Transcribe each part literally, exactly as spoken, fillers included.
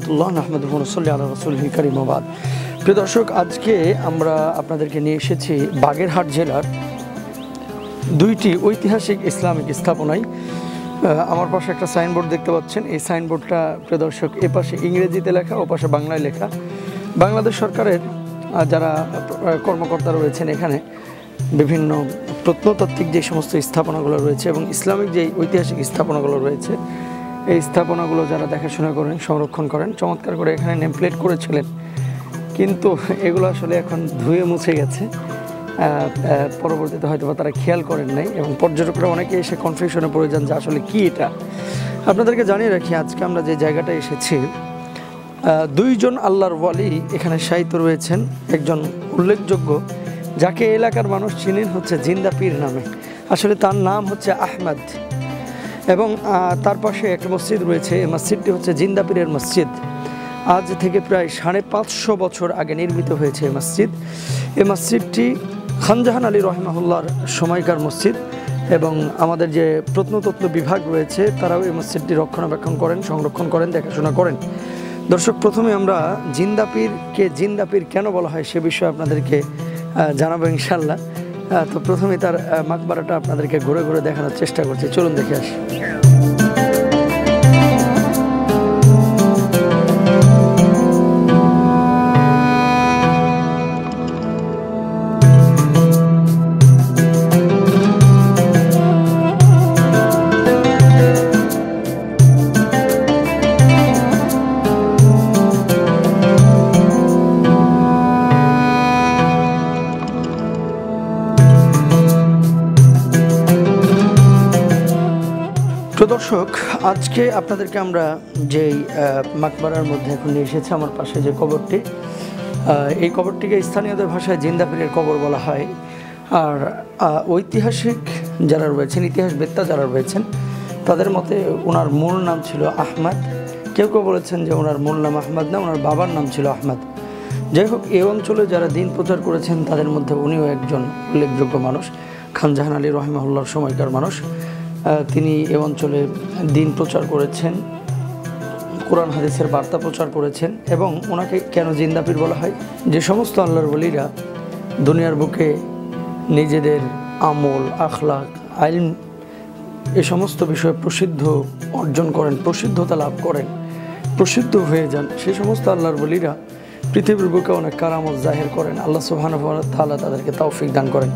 রহমতুল্লাহ নাহমাদুহু ওয়া নুসাল্লি আলা রাসূলিল কারীম ওয়া বাদ। প্রিয় দর্শক, আজকে আমরা আপনাদেরকে নিয়ে এসেছি বাগেরহাট জেলার দুইটি ঐতিহাসিক ইসলামিক স্থাপনায়। আমার পাশে একটা সাইনবোর্ড দেখতে পাচ্ছেন। এই সাইনবোর্ডটা প্রিয় দর্শক এ পাশে ইংরেজিতে লেখা, ও পাশে বাংলায় লেখা। বাংলাদেশ সরকারের যারা কর্মকর্তা রয়েছেন এখানে বিভিন্ন প্রত্নতাত্ত্বিক যে সমস্ত স্থাপনাগুলো রয়েছে এবং ইসলামিক যে ঐতিহাসিক স্থাপনাগুলো রয়েছে, এই স্থাপনাগুলো যারা দেখাশোনা করেন, সংরক্ষণ করেন, চমৎকার করে এখানে নেমপ্লেট করেছিলেন, কিন্তু এগুলো আসলে এখন ধুয়ে মুছে গেছে। পরবর্তীতে হয়তো বা তারা খেয়াল করেন নাই এবং পর্যটকরা অনেকে এসে কনফিউশনে পড়ে যান যে আসলে কি এটা। আপনাদেরকে জানিয়ে রাখি, আজকে আমরা যে জায়গাটায় এসেছি, দুইজন আল্লাহর ওয়ালি এখানে শায়িত রয়েছেন। একজন উল্লেখযোগ্য, যাকে এলাকার মানুষ চিনেন হচ্ছে জিন্দা পীর নামে। আসলে তার নাম হচ্ছে আহমদ, এবং তার পাশে একটা মসজিদ রয়েছে। এই মসজিদটি হচ্ছে জিন্দা পীরের মসজিদ। আজ থেকে প্রায় সাড়ে পাঁচশো বছর আগে নির্মিত হয়েছে এই মসজিদ। এই মসজিদটি খান জাহান আলী রহিমাহুল্লাহর সময়কার মসজিদ, এবং আমাদের যে প্রত্নতত্ত্ব বিভাগ রয়েছে তারাও এই মসজিদটি রক্ষণাবেক্ষণ করেন, সংরক্ষণ করেন, দেখাশোনা করেন। দর্শক, প্রথমে আমরা জিন্দা পীরকে জিন্দা পীর কেন বলা হয় সে বিষয়ে আপনাদেরকে জানাবো ইনশাল্লাহ। তো প্রথমে তার মাকবারাটা আপনাদেরকে ঘুরে ঘুরে দেখানোর চেষ্টা করছি। চলুন দেখে আসি। দর্শক, আজকে আপনাদেরকে আমরা যেই মাকবারার মধ্যে এখন নিয়ে এসেছি, আমার পাশে যে কবরটি, এই কবরটিকে স্থানীয়দের ভাষায় জিন্দা পীরের কবর বলা হয়। আর ঐতিহাসিক যারা রয়েছেন, ইতিহাসবেত্তা যারা রয়েছেন, তাদের মতে ওনার মূল নাম ছিল আহমদ। কেউ কেউ বলেছেন যে ওনার মূল নাম আহমদ না, ওনার বাবার নাম ছিল আহমদ। যাই হোক, এই অঞ্চলে যারা দিন প্রচার করেছেন তাদের মধ্যে উনিও একজন উল্লেখযোগ্য মানুষ। খান জাহান আলী রহিমাহুল্লাহর সময়কার মানুষ। তিনি এ অঞ্চলে দিন প্রচার করেছেন, কোরআন হাদিসের বার্তা প্রচার করেছেন। এবং ওনাকে কেন জিন্দা পীর বলা হয়? যে সমস্ত আল্লাহর ওলিরা দুনিয়ার বুকে নিজেদের আমল, আখলাক, আইন এ সমস্ত বিষয়ে প্রসিদ্ধ অর্জন করেন, প্রসিদ্ধতা লাভ করেন, প্রসিদ্ধ হয়ে যান, সেই সমস্ত আল্লাহর ওলিরা পৃথিবীর বুকে অনেক কারামত জাহির করেন। আল্লাহ সুবহানাহু ওয়া তাআলা তাদেরকে তৌফিক দান করেন।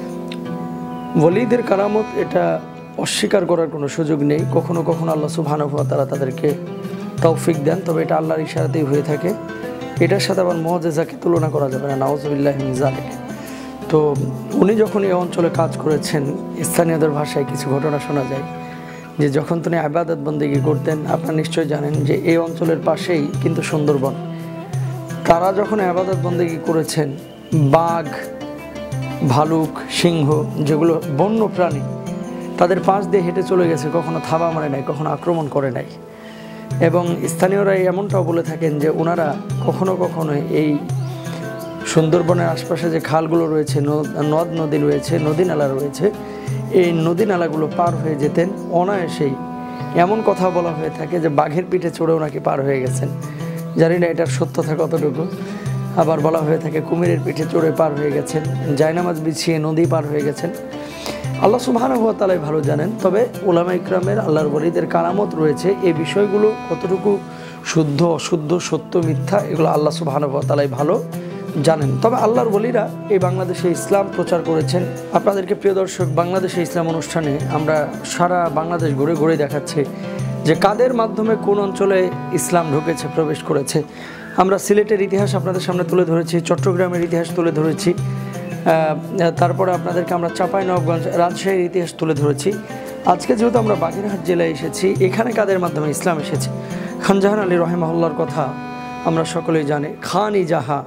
ওলিদের কারামত এটা অস্বীকার করার কোনো সুযোগ নেই। কখনো কখনো আল্লাহ সুবহানাহু ওয়া তাআলা তাদেরকে তৌফিক দেন, তবে এটা আল্লাহর ইশারাতেই হয়ে থাকে। এটার সাথে আবার মুআজিজাকে তুলনা করা যাবে না, নাউযুবিল্লাহি মিন যালিক। তো উনি যখন এই অঞ্চলে কাজ করেছেন, স্থানীয়দের ভাষায় কিছু ঘটনা শোনা যায় যে যখন তিনি ইবাদত বন্দেগী করতেন, আপনারা নিশ্চয়ই জানেন যে এই অঞ্চলের পাশেই কিন্তু সুন্দরবন। তারা যখন ইবাদত বন্দেগী করেছেন, বাঘ, ভালুক, সিংহ, যেগুলো বন্য প্রাণী, তাদের পাশ দিয়ে হেঁটে চলে গেছে, কখনো থাবা মারে নাই, কখনো আক্রমণ করে নাই। এবং স্থানীয়রা এমনটাও বলে থাকেন যে ওনারা কখনো কখনো এই সুন্দরবনের আশপাশে যে খালগুলো রয়েছে, নদ নদী রয়েছে, নদী নালা রয়েছে, এই নদী নালাগুলো পার হয়ে যেতেন অনায়াসেই। এমন কথা বলা হয়ে থাকে যে বাঘের পিঠে চড়েও নাকি পার হয়ে গেছেন। জানি না এটার সত্যতা কতটুকু। আবার বলা হয়ে থাকে কুমিরের পিঠে চড়ে পার হয়ে গেছেন, জায়নামাজ বিছিয়ে নদী পার হয়ে গেছেন। আল্লাহ সুবহানাহু ওয়া তাআলা ভালো জানেন। তবে উলামা ইকরামের, আল্লাহর ওলিদের কারামত রয়েছে, এই বিষয়গুলো কতটুকু শুদ্ধ, অশুদ্ধ, সত্য, মিথ্যা, এগুলো আল্লাহ সুবহানাহু ওয়া তাআলাই ভালো জানেন। তবে আল্লাহর ওলিরা এই বাংলাদেশে ইসলাম প্রচার করেছেন। আপনাদেরকে প্রিয় দর্শক, বাংলাদেশে ইসলাম অনুষ্ঠানে আমরা সারা বাংলাদেশ ঘুরে ঘুরে দেখাচ্ছি যে কাদের মাধ্যমে কোন অঞ্চলে ইসলাম ঢুকেছে, প্রবেশ করেছে। আমরা সিলেটের ইতিহাস আপনাদের সামনে তুলে ধরেছি, চট্টগ্রামের ইতিহাস তুলে ধরেছি, তারপরে আপনাদেরকে আমরা চাঁপাইনবাবগঞ্জ, রাজশাহীর ইতিহাস তুলে ধরেছি। আজকে যেহেতু আমরা বাগেরহাট জেলায় এসেছি, এখানে কাদের মাধ্যমে ইসলাম এসেছে? খান জাহান আলী রহিমাহুল্লাহর কথা আমরা সকলেই জানি, খান ই জাহা।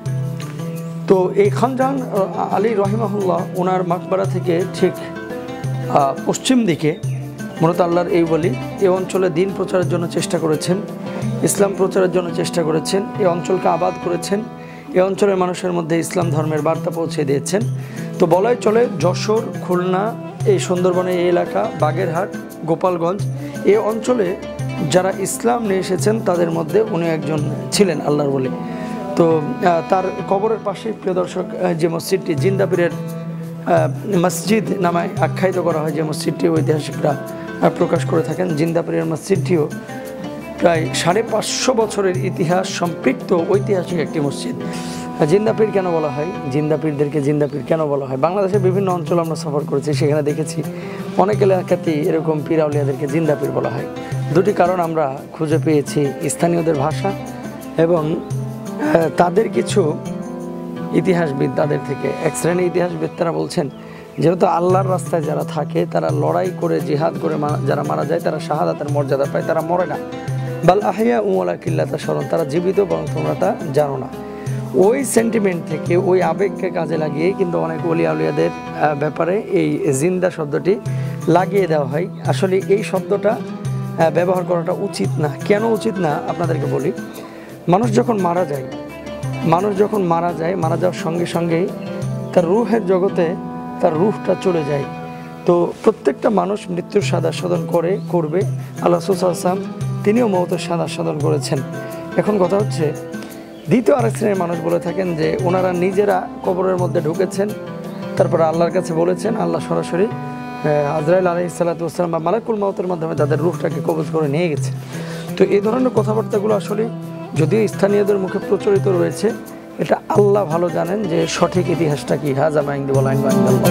তো এই খান জাহান আলী রহিমাহুল্লাহ ওনার মাকবারা থেকে ঠিক পশ্চিম দিকে মূলত আল্লাহর এই ওলি এই অঞ্চলে দিন প্রচারের জন্য চেষ্টা করেছেন, ইসলাম প্রচারের জন্য চেষ্টা করেছেন, এই অঞ্চলকে আবাদ করেছেন, এই অঞ্চলের মানুষের মধ্যে ইসলাম ধর্মের বার্তা পৌঁছে দিয়েছেন। তো বলাই চলে যশোর, খুলনা, এই সুন্দরবনের এই এলাকা, বাগেরহাট, গোপালগঞ্জ, এই অঞ্চলে যারা ইসলাম নিয়ে এসেছেন তাদের মধ্যে উনি একজন ছিলেন আল্লাহর বলি। তো তার কবরের পাশে প্রিয় দর্শক যে মসজিদটি জিন্দা পীরের মসজিদ নামে আখ্যায়িত করা হয়, যে মসজিদটি ঐতিহাসিকরা প্রকাশ করে থাকেন, জিন্দা পীরের মসজিদটিও প্রায় সাড়ে পাঁচশো বছরের ইতিহাস সম্পৃক্ত ঐতিহাসিক একটি মসজিদ। জিন্দা পীর কেন বলা হয়, জিন্দা পীরদেরকে জিন্দা পীর কেন বলা হয়? বাংলাদেশের বিভিন্ন অঞ্চল আমরা সফর করেছি, সেখানে দেখেছি অনেক এলাকাতেই এরকম পীর আউলিয়াদেরকে জিন্দা পীর বলা হয়। দুটি কারণ আমরা খুঁজে পেয়েছি, স্থানীয়দের ভাষা এবং তাদের কিছু ইতিহাসবিদ তাদের থেকে। এক শ্রেণী ইতিহাসবিদ তারা বলছেন যেহেতু আল্লাহর রাস্তায় যারা থাকে তারা লড়াই করে জিহাদ করে যারা মারা যায় তারা শাহাদাতের মর্যাদা পায়, তারা মরে না। বাল আহিয়া উমলা কিল্লাতা স্মরণ, তারা জীবিত বরং তোমরা তা জানো না। ওই সেন্টিমেন্ট থেকে ওই আবেগকে কাজে লাগিয়ে কিন্তু অনেক ওলি আউলিয়াদের ব্যাপারে এই জিন্দা শব্দটি লাগিয়ে দেওয়া হয়। আসলে এই শব্দটা ব্যবহার করাটা উচিত না। কেন উচিত না আপনাদেরকে বলি। মানুষ যখন মারা যায় মানুষ যখন মারা যায় মারা যাওয়ার সঙ্গে সঙ্গেই তার রুহের জগতে তার রুহটা চলে যায়। তো প্রত্যেকটা মানুষ মৃত্যুর সাদা সাধন করে করবে। আল্লাহ রাসূল সাল্লাল্লাহু আলাইহি ওয়াসাল্লাম তিনিও মওতের সাদা সাধন করেছেন। এখন কথা হচ্ছে দ্বিতীয় আরেক শ্রেণীর মানুষ বলে থাকেন যে ওনারা নিজেরা কবরের মধ্যে ঢুকেছেন, তারপরে আল্লাহর কাছে বলেছেন, আল্লাহ সরাসরি আজরাইল আলাইহিস সালাতু ওয়াস সালাম বা মালাকুল মওতের মাধ্যমে তাদের রুহটাকে কবজ করে নিয়ে গেছে। তো এই ধরনের কথাবার্তাগুলো আসলে যদিও স্থানীয়দের মুখে প্রচলিত রয়েছে, এটা আল্লাহ ভালো জানেন যে সঠিক ইতিহাসটা কি। হাজা মা ইনদি ওয়ালা ইনদা আল্লাহ।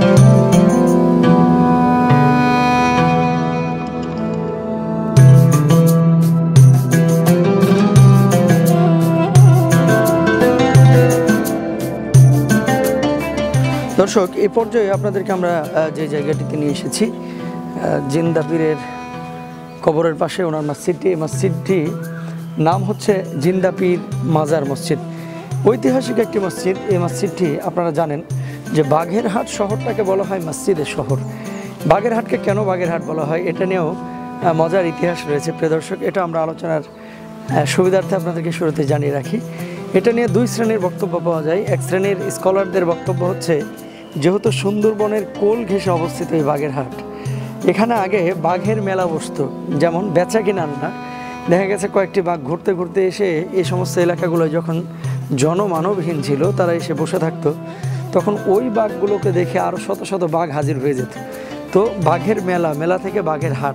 দর্শক, এই পর্যায়ে আপনাদেরকে আমরা যে জায়গাটিতে নিয়ে এসেছি জিন্দা পীরের কবরের পাশে ওনার মসজিদটি, এই মসজিদটি নাম হচ্ছে জিন্দা পীর মাজার মসজিদ। ঐতিহাসিক একটি মসজিদ। এই মসজিদটি আপনারা জানেন যে বাগেরহাট শহরটাকে বলা হয় মসজিদের শহর। বাগেরহাটকে কেন বাগেরহাট বলা হয় এটা নিয়েও মজার ইতিহাস রয়েছে প্রিয় দর্শক। এটা আমরা আলোচনার সুবিধার্থে আপনাদেরকে শুরুতে জানিয়ে রাখি। এটা নিয়ে দুই শ্রেণীর বক্তব্য পাওয়া যায়। এক শ্রেণীর স্কলারদের বক্তব্য হচ্ছে যেহেতু সুন্দরবনের কোল ঘেঁষে অবস্থিত এই বাগেরহাট, এখানে আগে বাঘের মেলা বসতো, যেমন বেচা কিনা না। দেখা গেছে কয়েকটি বাঘ ঘুরতে ঘুরতে এসে এই সমস্ত এলাকাগুলো যখন জনমানবহীন ছিল তারা এসে বসে থাকতো, তখন ওই বাঘগুলোকে দেখে আরও শত শত বাঘ হাজির হয়ে যেত। তো বাঘের মেলা, মেলা থেকে বাঘের হাট।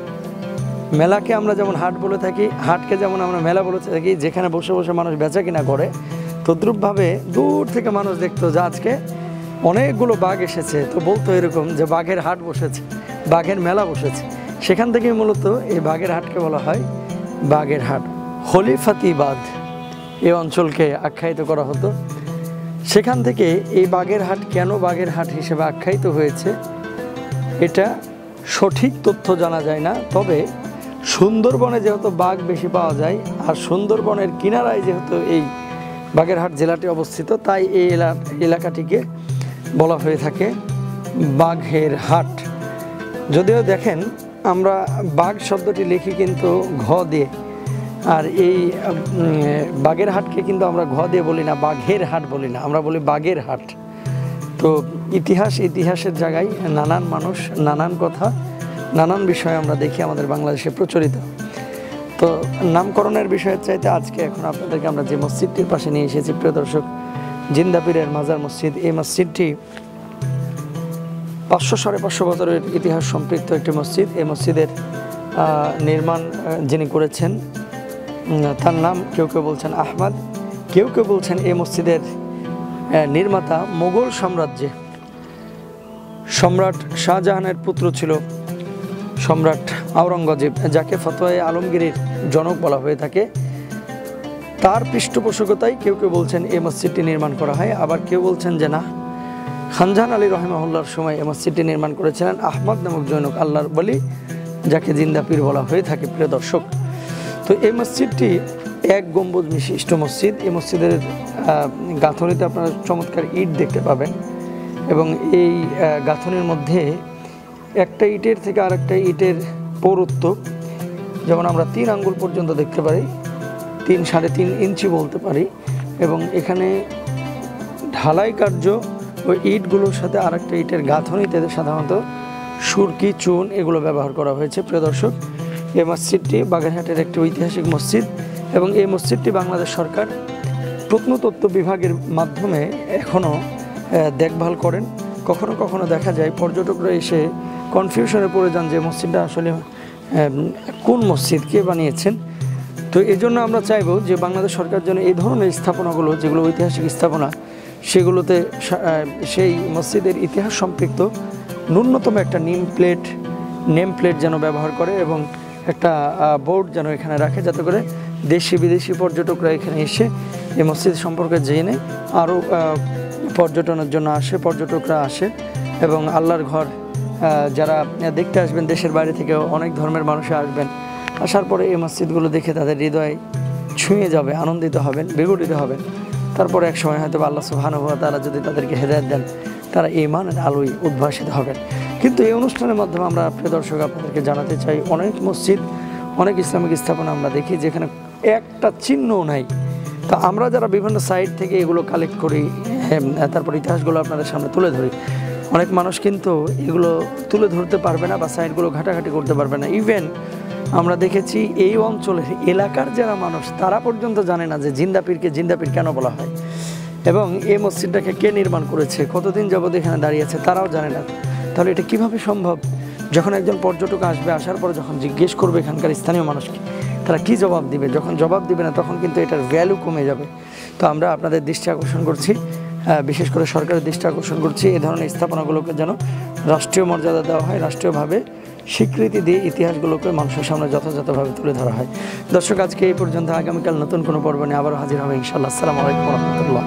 মেলাকে আমরা যেমন হাট বলে থাকি, হাটকে যেমন আমরা মেলা বলে থাকি, যেখানে বসে বসে মানুষ বেচা কিনা করে, তদ্রূপভাবে দূর থেকে মানুষ দেখতো যে আজকে অনেকগুলো বাঘ এসেছে, তো বলতো এরকম যে বাঘের হাট বসেছে, বাঘের মেলা বসেছে। সেখান থেকেই মূলত এই বাঘের হাটকে বলা হয় বাঘের হাট। খলিফাতিবাদ এই অঞ্চলকে আখ্যায়িত করা হতো। সেখান থেকে এই বাঘের হাট কেন বাঘের হাট হিসেবে আখ্যায়িত হয়েছে এটা সঠিক তথ্য জানা যায় না। তবে সুন্দরবনে যেহেতু বাঘ বেশি পাওয়া যায় আর সুন্দরবনের কিনারায় যেহেতু এই বাগেরহাট জেলাটি অবস্থিত, তাই এই এলাকাটিকে বলা হয়ে থাকে বাঘের হাট। যদিও দেখেন আমরা বাঘ শব্দটি লিখি কিন্তু ঘ দিয়ে, আর এই বাঘের হাটকে কিন্তু আমরা ঘ দিয়ে বলি না, বাঘের হাট বলি না, আমরা বলি বাঘের হাট। তো ইতিহাস ইতিহাসের জায়গায় নানান মানুষ নানান কথা নানান বিষয় আমরা দেখি আমাদের বাংলাদেশে প্রচলিত। তো নামকরণের বিষয়ের চাইতে আজকে এখন আপনাদেরকে আমরা যে মসজিদটির পাশে নিয়ে এসেছি প্রিয় দর্শক, জিন্দা পীরের মাজার মসজিদ। এই মসজিদটি পাঁচশো সাড়ে পাঁচশো বছরের ইতিহাস সম্পৃক্ত একটি মসজিদ। এই মসজিদের নির্মাণ যিনি করেছেন তার নাম কেউ কেউ বলছেন আহমদ, কেউ কেউ বলছেন এই মসজিদের নির্মাতা মোগল সাম্রাজ্যে সম্রাট শাহজাহানের পুত্র ছিল সম্রাট আওরঙ্গজেব, যাকে ফতোয়ায়ে আলমগীরের জনক বলা হয়ে থাকে। তার পৃষ্ঠপোষকতায় কেউ কেউ বলছেন এই মসজিদটি নির্মাণ করা হয়, আবার কেউ বলছেন যে না, খানজাহান আলী রহিমাহুল্লাহর সময় এই মসজিদটি নির্মাণ করেছিলেন আহমদ নামক জনক আল্লাহর বলি, যাকে জিন্দা পীর বলা হয়ে থাকে প্রিয় দর্শক। তো এই মসজিদটি এক গম্বুজ বিশিষ্ট মসজিদ। এই মসজিদের গাঁথনিতে আপনারা চমৎকার ইট দেখতে পাবেন এবং এই গাঁথনির মধ্যে একটা ইটের থেকে আরেকটা ইটের পৌরত্ব যেমন আমরা তিন আঙ্গুল পর্যন্ত দেখতে পারি, তিন সাড়ে তিন ইঞ্চি বলতে পারি, এবং এখানে ঢালাই কার্য ওই ইটগুলোর সাথে আরেকটা ইটের গাঁথনিতে সাধারণত সুরকি চুন এগুলো ব্যবহার করা হয়েছে প্রিয় দর্শক। এই মসজিদটি বাগেরহাটের একটি ঐতিহাসিক মসজিদ এবং এই মসজিদটি বাংলাদেশ সরকার প্রত্নতত্ত্ব বিভাগের মাধ্যমে এখনও দেখভাল করেন। কখনো কখনো দেখা যায় পর্যটকরা এসে কনফিউশনে পড়ে যান যে মসজিদটা আসলে কোন মসজিদ, কে বানিয়েছেন। তো এই জন্য আমরা চাইব যে বাংলাদেশ সরকার যেন এই ধরনের স্থাপনাগুলো যেগুলো ঐতিহাসিক স্থাপনা সেগুলোতে সেই মসজিদের ইতিহাস সম্পৃক্ত ন্যূনতম একটা নেম প্লেট নেম প্লেট যেন ব্যবহার করে এবং একটা বোর্ড যেন এখানে রাখে, যাতে করে দেশি বিদেশি পর্যটকরা এখানে এসে এই মসজিদ সম্পর্কে জেনে আরও পর্যটনের জন্য আসে, পর্যটকরা আসে এবং আল্লাহর ঘর যারা দেখতে আসবেন দেশের বাইরে থেকে অনেক ধর্মের মানুষ আসবেন, আসার পরে এই মসজিদগুলো দেখে তাদের হৃদয় ছুঁয়ে যাবে, আনন্দিত হবেন, বিগড়িত হবেন। তারপরে এক সময় হয়তো আল্লাহ সুবহানাহু ওয়া তাআলা যদি তাদেরকে হেদায়েত দেন, তারা ঈমানের আলোয় উদ্ভাসিত হবেন। কিন্তু এই অনুষ্ঠানের মাধ্যমে আমরা প্রিয় দর্শক আপনাদেরকে জানাতে চাই, অনেক মসজিদ, অনেক ইসলামিক স্থাপনা আমরা দেখি যেখানে একটা চিহ্নও নাই। তা আমরা যারা বিভিন্ন সাইট থেকে এগুলো কালেক্ট করি, তারপর ইতিহাসগুলো আপনাদের সামনে তুলে ধরি, অনেক মানুষ কিন্তু এগুলো তুলে ধরতে পারবে না বা সাইটগুলো ঘাটাঘাটি করতে পারবে না। ইভেন আমরা দেখেছি এই অঞ্চলের এলাকার যারা মানুষ তারা পর্যন্ত জানে না যে জিন্দাপীরকে জিন্দাপীর কেন বলা হয় এবং এই মসজিদটাকে কে নির্মাণ করেছে, কতদিন যাবত এখানে দাঁড়িয়ে আছে তারাও জানে না। তাহলে এটা কিভাবে সম্ভব? যখন একজন পর্যটক আসবে, আসার পরে যখন জিজ্ঞেস করবে এখানকার স্থানীয় মানুষকে, তারা কি জবাব দিবে? যখন জবাব দিবে না তখন কিন্তু এটার ভ্যালু কমে যাবে। তো আমরা আপনাদের দৃষ্টি আকর্ষণ করছি, বিশেষ করে সরকারের দৃষ্টি আকর্ষণ করছি, এই ধরনের স্থাপনাগুলোকে যেন রাষ্ট্রীয় মর্যাদা দেওয়া হয়, রাষ্ট্রীয়ভাবে স্বীকৃতি দিয়ে ইতিহাসগুলোকে মানুষের সামনে যথাযথভাবে তুলে ধরা হয়। দর্শক, আজকে এই পর্যন্ত। আগামীকাল নতুন কোনো পর্ব নিয়ে আবারও হাজির হবে ইনশাআল্লাহ। আসসালামু আলাইকুম ওয়া রাহমাতুল্লাহ।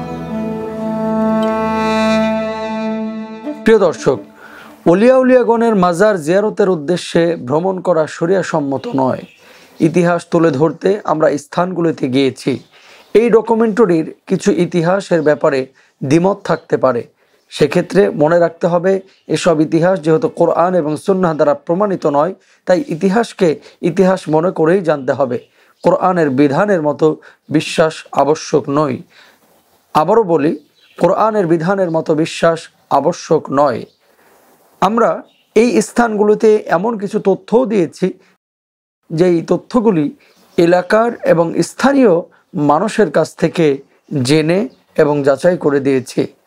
প্রিয় দর্শক, অলিয়া উলিয়াগণের মাজার জিয়ারতের উদ্দেশ্যে ভ্রমণ করা শরিয়া সম্মত নয়। ইতিহাস তুলে ধরতে আমরা স্থানগুলোতে গিয়েছি। এই ডকুমেন্টারির কিছু ইতিহাসের ব্যাপারে দ্বিমত থাকতে পারে, সেক্ষেত্রে মনে রাখতে হবে এসব ইতিহাস যেহেতু কোরআন এবং সুন্নাহ দ্বারা প্রমাণিত নয়, তাই ইতিহাসকে ইতিহাস মনে করেই জানতে হবে। কোরআনের বিধানের মতো বিশ্বাস আবশ্যক নয়। আবারও বলি, কোরআনের বিধানের মতো বিশ্বাস আবশ্যক নয়। আমরা এই স্থানগুলোতে এমন কিছু তথ্যও দিয়েছি যেই তথ্যগুলি এলাকার এবং স্থানীয় মানুষের কাছ থেকে জেনে এবং যাচাই করে দিয়েছি।